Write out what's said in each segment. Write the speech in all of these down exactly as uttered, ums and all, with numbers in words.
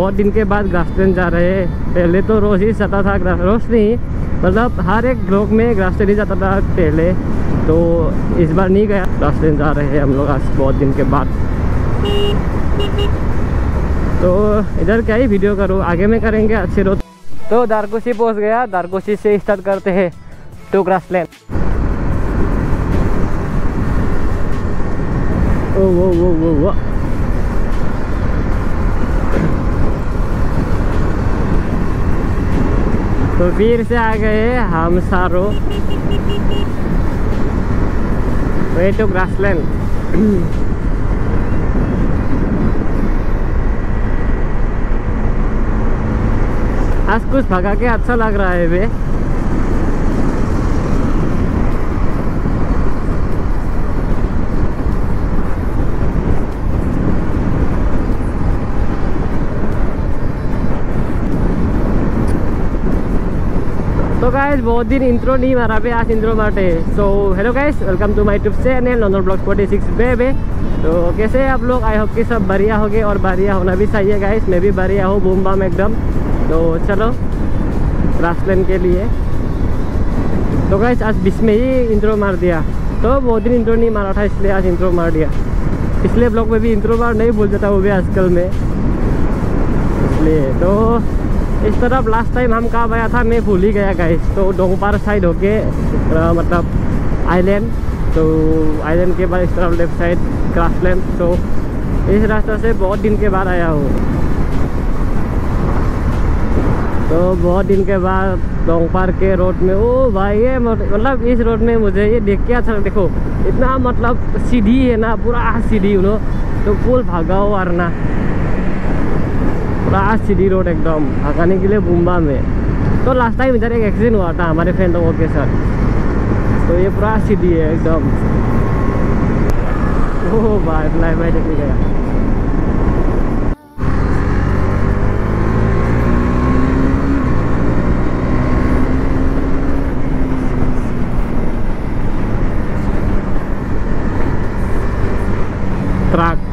बहुत दिन के बाद ग्रासलैंड जा रहे हैं। पहले तो रोज़ ही जाता था, रोज़ नहीं मतलब हर एक ब्लॉग में ग्रासलैंड ही जाता था पहले, तो इस बार नहीं गया। ग्रासलैंड जा रहे हैं हम लोग आज बहुत दिन के बाद। तो इधर क्या ही वीडियो करूँ, आगे में करेंगे अच्छे रोड। तो दारकुशी पहुँच गया, दारकुशी से स्टार्ट करते हैं टू ग्रासलैंड। ओ वो वो वो वो तो फिर से आ गए हम सारो वे टू ग्रासलैंड। आज कुछ भगा के अच्छा लग रहा है वे। तो गाइस बहुत दिन इंट्रो नहीं मारा पे, आज इंट्रो मारते। So hello guys, welcome to my YouTube channel London blog forty six बेबे। तो कैसे हैं आप लोग? आई होप कि सब बढ़िया हो गए और बढ़िया होना भी चाहिए गाइस। मैं भी बढ़िया हूँ, बूम बाम एकदम। तो चलो ग्रासलैंड के लिए। तो गाइस आज बीच में ही इंट्रो मार दिया, तो बहुत दिन इंट्रो नहीं मारा था इसलिए आज इंट्रो मार दिया। पिछले ब्लॉग में भी इंट्रो मार नहीं भूल जाता वो भी आजकल में, इसलिए। तो इस तरफ लास्ट टाइम हम कहाँ गया था मैं भूल ही गया गाइस। तो डोंगपार साइड होके मतलब आइलैंड, तो आइलैंड के बाद इस तरफ लेफ्ट साइड ग्रासलैंड। तो इस रास्ते से बहुत दिन के बाद आया हूँ। तो बहुत दिन के बाद डोंगपार के रोड में, ओ भाई ये मतलब इस रोड में मुझे ये देख के अच्छा, देखो इतना मतलब सीढ़ी है ना, पूरा सीढ़ी यू नो। तो फुल भागाओ वरना पूरा सीधी रोड एकदम भागाने के लिए बुम्बा में। तो लास्ट टाइम इधर एक एक्सीडेंट हुआ था हमारे फ्रेंड लोगों के साथ। तो ये पूरा सीधी है एकदम। ओह भाई फ्लाई बाय देखने गया। ट्रक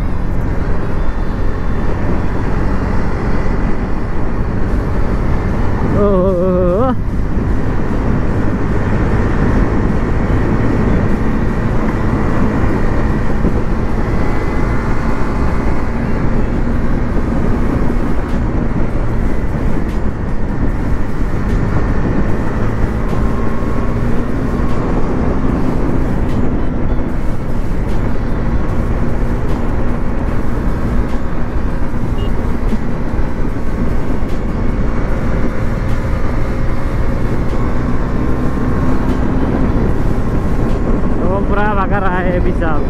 रहा है विशाल।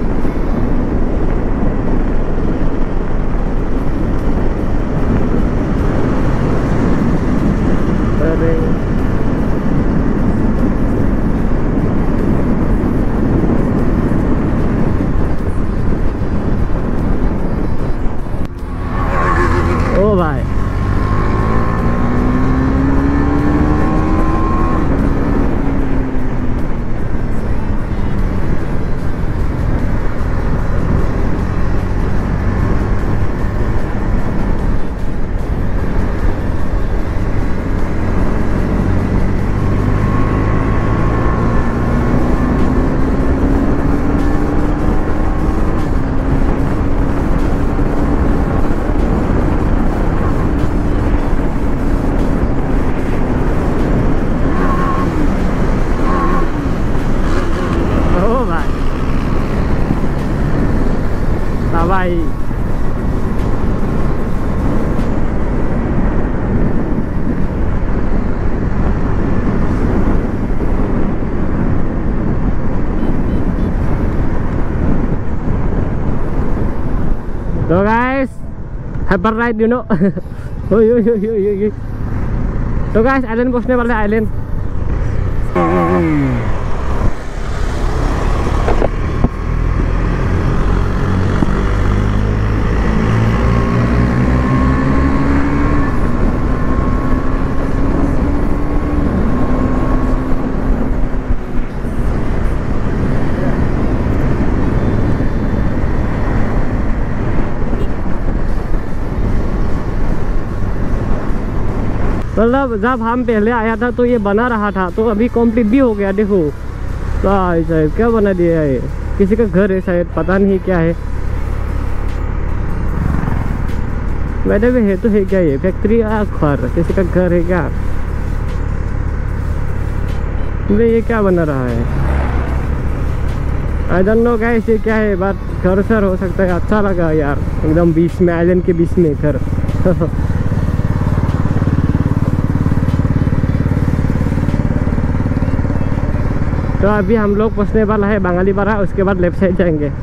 अरे ओ भाई भाई तो guys hyper ride you know. तो गाइस आइलैंड पहुंचने वाले आइलैंड। मतलब जब हम पहले आया था तो ये बना रहा था, तो अभी कंप्लीट भी हो गया। देखो भाई साहब क्या बना दिया है, किसी का घर है शायद, पता नहीं क्या है। वैसे भी है तो है क्या, ये फैक्ट्री या घर, किसी का घर है क्या? ये क्या बना रहा है? आई डोंट नो गाइस ये क्या है, बट घर सर हो सकता है। अच्छा लगा यार, एकदम बीच में, आइलैंड के बीच में घर। तो अभी हम लोग पहुँचने वाला है बंगाली पारा, उसके बाद लेफ्ट साइड जाएंगे।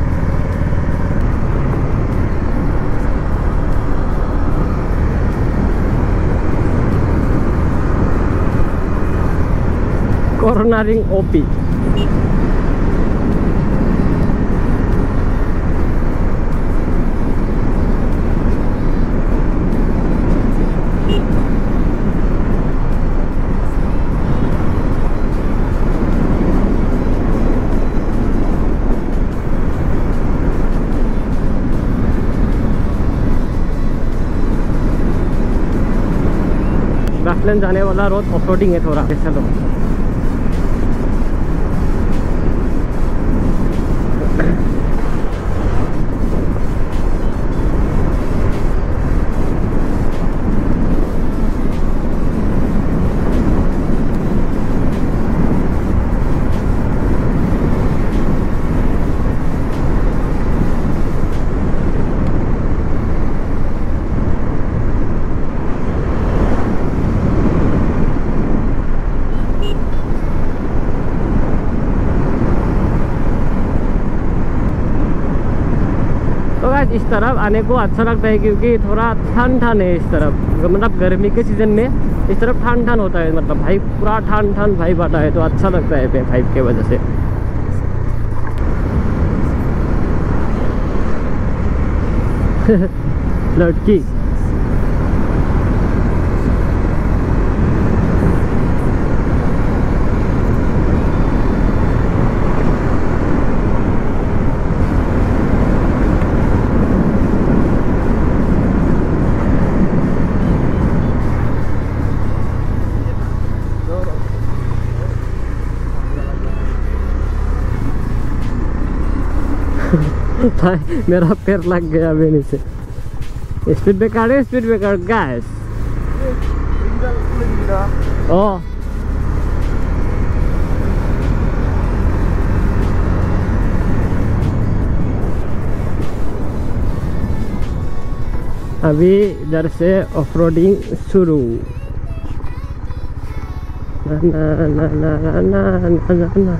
कॉर्नरिंग ओपी। ग्रासलैंड जाने वाला रोड ऑफ रोडिंग है थोड़ा, चलो। इस तरफ आने को अच्छा लगता है क्योंकि थोड़ा ठंड ठंड है इस तरफ, मतलब गर्मी के सीजन में इस तरफ ठंड ठंड होता है, मतलब भाई पूरा ठंड ठंड भाई बाटा है, तो अच्छा लगता है भाई के वजह से। लड़की भाई मेरा पैर लग गया अभी नीचे। स्पीड ब्रेकर है, स्पीड ब्रेकर गैस। ओ अभी इधर से ऑफ रोडिंग शुरू। ना ना ना ना ना ना ना।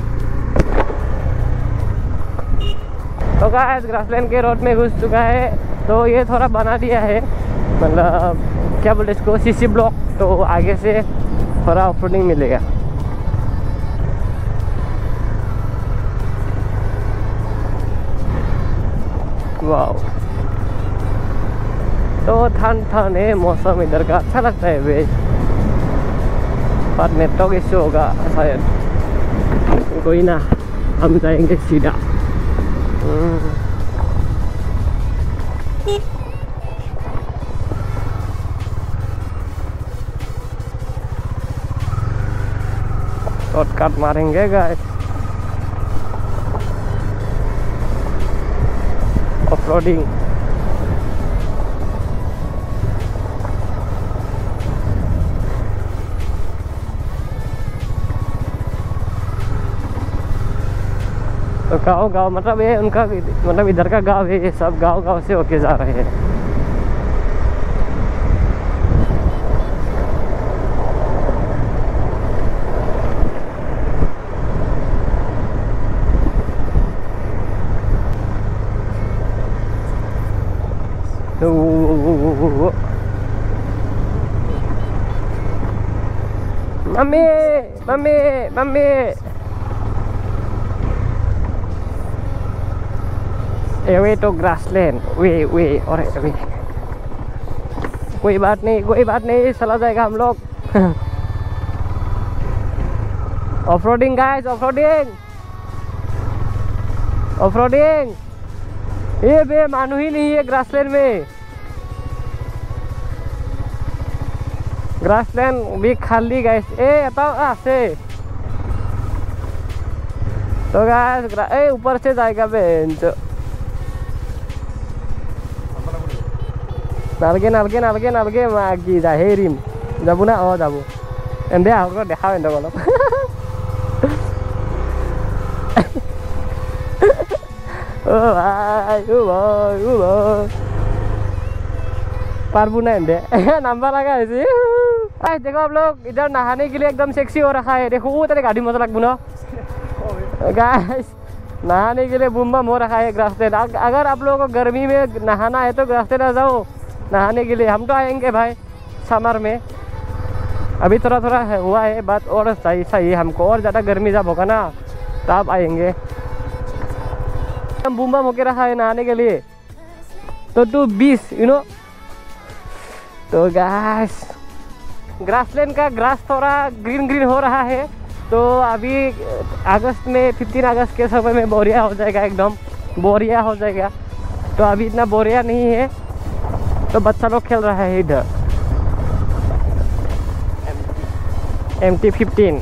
तो गाइस ग्रासलैंड के रोड में घुस चुका है, तो ये थोड़ा बना दिया है, मतलब क्या बोलते इसको, सीसी ब्लॉक, तो आगे से थोड़ा ऑफ रोडिंग मिलेगा। वाओ, तो ठंड ठंड है मौसम इधर का, अच्छा लगता है भाई, पर नेटवर्क इश्यू होगा शायद, कोई ना, हम जाएंगे सीधा। शॉर्टकट मारेंगे गाइस, ऑफ रोडिंग। तो गाँव गाँव मतलब ये उनका, मतलब इधर का गांव है, ये सब गांव गांव से होके जा रहे हैं। मम्मी मम्मी मम्मी, वे तो ग्रासलैंड, वे वे और वे, कोई बात नहीं कोई बात नहीं, चला जाएगा हम लोग। Off roading guys, off roading off roading. ये बे मानू ही नहीं है ग्रासलैंड में। ग्रासलैंड भी खाली गाइस ए এটা আছে तो गाइस ए ऊपर से जाएगा बेंच নালগে নালগে নালগে নালগে মাগি যায় হেৰিম যাব না অ যাব এন্দে আহক দেখাও এন্দে অলপ ओ भाई ओ भाई ओ भाई पारबू ना एंडे नंबर लगा है जी आज देखो आप लोग इधर नहाने के लिए एकदम सेक्सी हो रखा है देखो वो तेरे गाड़ी मजा लग बुना गाइस नहाने के लिए बूम बम हो रखा है ग्रासलैंड अगर आप लोगों को गर्मी में नहाना है तो ग्रासलैंड आ जाओ नहाने के लिए हम तो आएंगे भाई समर में अभी थोड़ा थोड़ा है हुआ है बात और सही सही हमको और ज़्यादा गर्मी जब होगा ना तब आएंगे हम बूम बम होके रखा है नहाने के लिए तो टू बीस यू नो तो गाइस ग्रासलैंड का ग्रास थोड़ा ग्रीन ग्रीन हो रहा है तो अभी अगस्त में पंद्रह अगस्त के समय में बोरिया हो जाएगा एकदम बोरिया हो जाएगा तो अभी इतना बोरिया नहीं है तो बच्चा लोग खेल रहा है इधर एम टी फिफ्टीन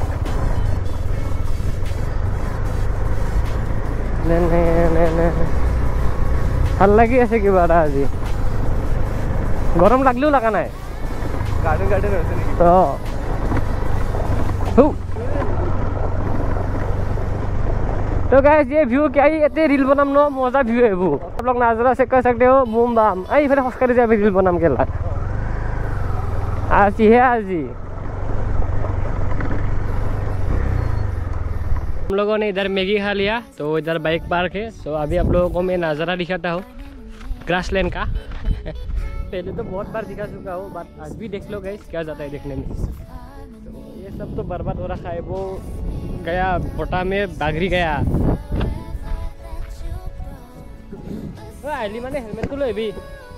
ভাল লাগি আছে কিবা এটা আজি গৰম লাগলেও লগা নাই গাৰ্ডেন গাৰ্ডেন হৈছে নেকি तो तो गाइस ये व्यू क्या ही इतने रील बनाम नो मजा व्यू है वो आप लोग नजरा से कर सकते हो बूम बम आई फिर हंसकर जाए रील बनाम के ला आज ही है आज ही हम लोगों ने इधर मैगी खा लिया तो इधर बाइक पार्क है तो अभी आप लोगों को मैं नज़ारा दिखाता हूँ ग्रासलैंड का पहले तो बहुत बार दिखा चुका हूँ बट आज भी देख लो गाइस क्या जाता है देखने में तो ये सब तो बर्बाद हो रखा है वो गया बोटा में बागरी गया आइली माने हेलमेट तो लो भी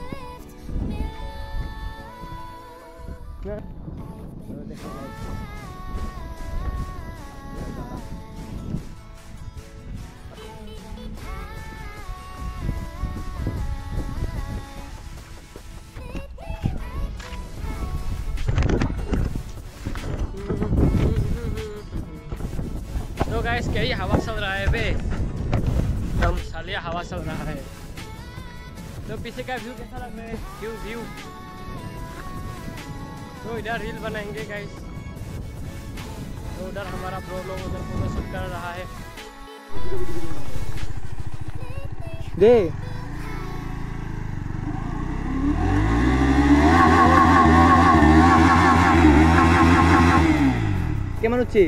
तो गाइस क्या ही हवा चल रहा है बे एकदम सालिया हवा चल रहा है तो पीछे का व्यू कैसा लग रहा है व्यू व्यू तो इधर रील बनाएंगे गाइस तो उधर हमारा प्रो लोग उधर फोटो शूट कर रहा है दे কেমন হচ্ছে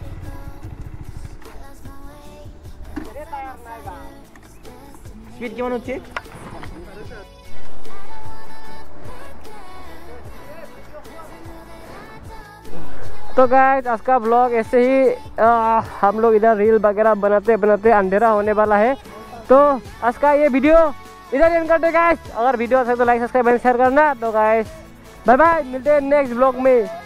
स्पीड কেমন হচ্ছে तो गाइस आज का ब्लॉग ऐसे ही आ, हम लोग इधर रील वगैरह बनाते बनाते अंधेरा होने वाला है तो आज का ये वीडियो इधर एंड करते गाइस अगर वीडियो अच्छा तो लाइक सब्सक्राइब शेयर करना तो गाइस बाय बाय मिलते हैं नेक्स्ट ब्लॉग में।